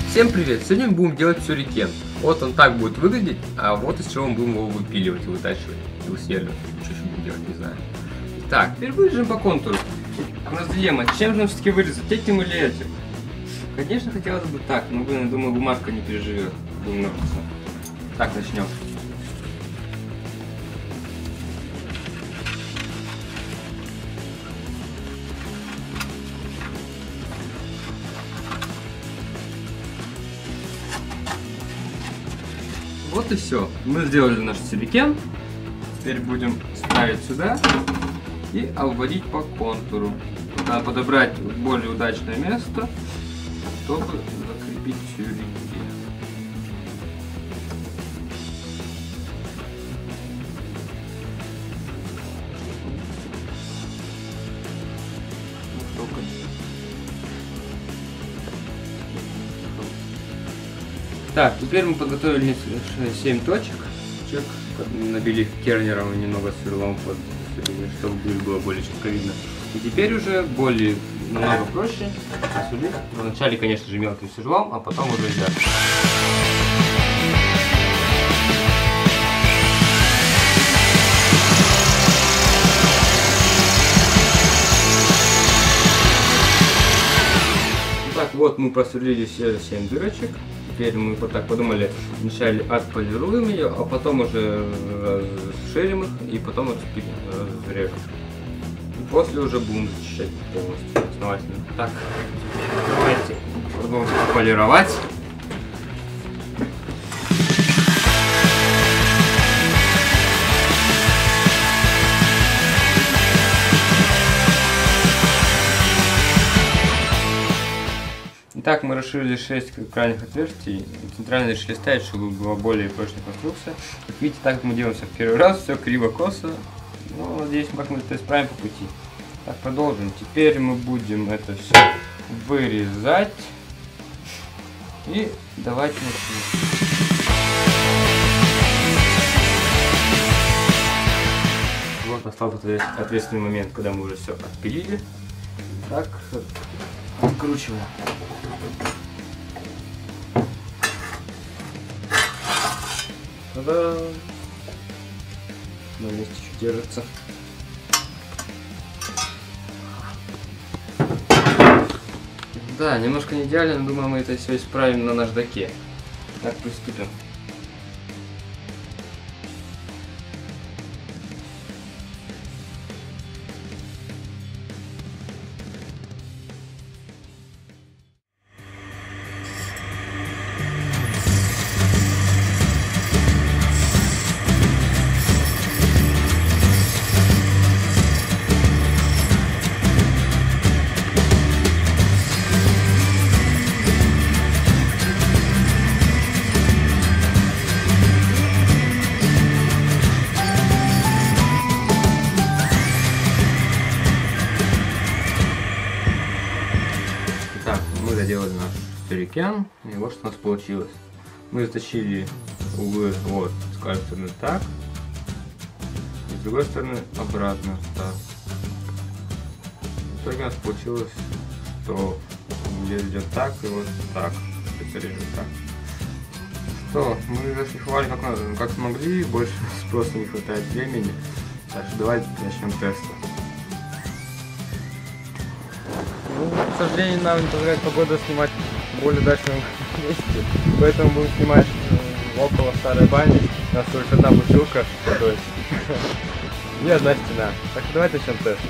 Всем привет! Сегодня мы будем делать сюрикен. Вот он так будет выглядеть, а вот из чего мы будем его выпиливать и вытачивать. И усердно. Что еще будем делать, не знаю. Так, теперь вырежем по контуру. У нас дилемма, чем же нам все-таки вырезать, этим или этим? Конечно, хотелось бы так, но, блин, думаю, бумажка не переживет. Будем ножницы. Так, начнем. Вот и все. Мы сделали наш сюрикен. Теперь будем ставить сюда и обводить по контуру. Надо подобрать более удачное место, чтобы закрепить сюрикен. Так, теперь мы подготовили 7 точек. Набили кернером и немного сверлом, чтобы было более четко видно. И теперь уже намного проще посверлить. Вначале, конечно же, мелким сверлом, а потом уже взять. Так, вот мы просверлили все 7 дырочек. Теперь мы вот так подумали, вначале отполируем ее, а потом уже расширим их и потом разрежем. И после уже будем зачищать полностью, основательно. Так, давайте продолжим полировать. Итак, мы расширили 6 крайних отверстий, центрально решили ставить, чтобы была более прочная конструкция. Как видите, так как мы делаем все в первый раз, все криво-косо, но надеюсь, как мы это исправим по пути. Так, продолжим. Теперь мы будем это все вырезать. И давайте начнем. Вот настал ответственный момент, когда мы уже все отпилили. Так, откручиваем. Та-да! На месте чуть держится. Да, немножко не идеально, но думаю, мы это все исправим на наждаке. Так, приступим. Мы доделали наш сюрикен, и вот что у нас получилось. Мы заточили углы вот с каждой стороны так, и с другой стороны обратно так. В итоге у нас получилось, что идет так и вот так, это режет так. Что, мы зашлифовали как смогли, больше просто не хватает времени, так что давайте начнем тесты. Ну, к сожалению, нам не позволяет погода снимать в более удачном месте, поэтому будем снимать около старой бани. У нас только одна бутылка водой и одна стена. Так что давайте начнем тест.